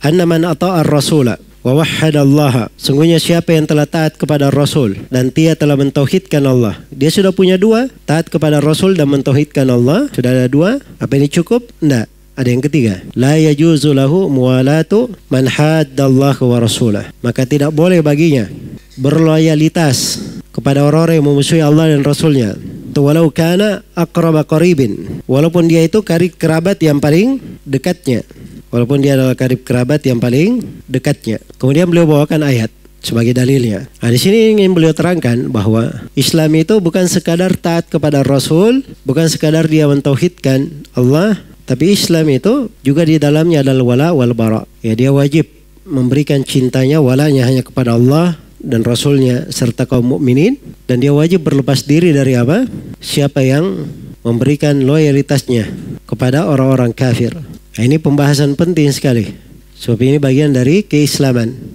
Anna man ata'a ar-rasula wa wahhada Allah. Sungguhnya siapa yang telah taat kepada Rasul dan dia telah mentauhidkan Allah. Dia sudah punya dua, taat kepada Rasul dan mentauhidkan Allah. Sudah ada dua. Apa ini cukup? Tidak. Ada yang ketiga. La yajuzu lahu muwalatu man haddallaha wa rasulah. Maka tidak boleh baginya berloyalitas kepada orang-orang yang memusuhi Allah dan Rasulnya. Walau kana aqraba qaribin. Walaupun dia itu karib kerabat yang paling dekatnya. Walaupun dia adalah karib kerabat yang paling dekatnya. Kemudian beliau bawakan ayat sebagai dalilnya. Nah, di sini ingin beliau terangkan bahwa Islam itu bukan sekadar taat kepada Rasul, bukan sekadar dia mentauhidkan Allah, tapi Islam itu juga di dalamnya adalah wala wal bara. Ya, dia wajib memberikan cintanya, walanya hanya kepada Allah dan Rasulnya serta kaum mukminin, dan dia wajib berlepas diri dari apa? Siapa yang memberikan loyalitasnya kepada orang-orang kafir. Nah, ini pembahasan penting sekali. Sebab ini bagian dari keislaman.